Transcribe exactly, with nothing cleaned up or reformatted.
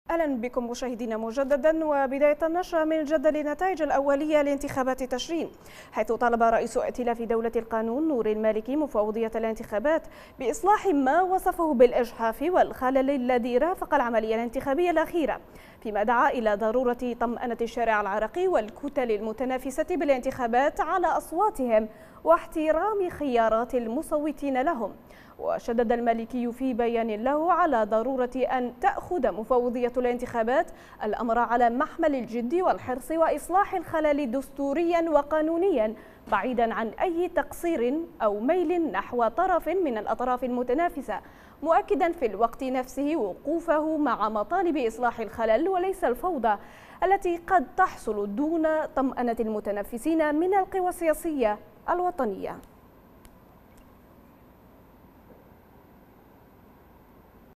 أهلا بكم مشاهدينا مجددا. وبداية النشرة من جدل النتائج الأولية لانتخابات تشرين، حيث طالب رئيس ائتلاف دولة القانون نور المالكي مفوضية الانتخابات بإصلاح ما وصفه بالإجحاف والخلل الذي رافق العملية الانتخابية الأخيرة، فيما دعا إلى ضرورة طمأنة الشارع العراقي والكتل المتنافسة بالانتخابات على أصواتهم واحترام خيارات المصوتين لهم. وشدد المالكي في بيان له على ضرورة أن تأخذ مفوضية الانتخابات الأمر على محمل الجد والحرص وإصلاح الخلل دستوريا وقانونيا، بعيدا عن أي تقصير أو ميل نحو طرف من الأطراف المتنافسة، مؤكدا في الوقت نفسه وقوفه مع مطالب إصلاح الخلل وليس الفوضى التي قد تحصل دون طمأنة المتنافسين من القوى السياسية الوطنية.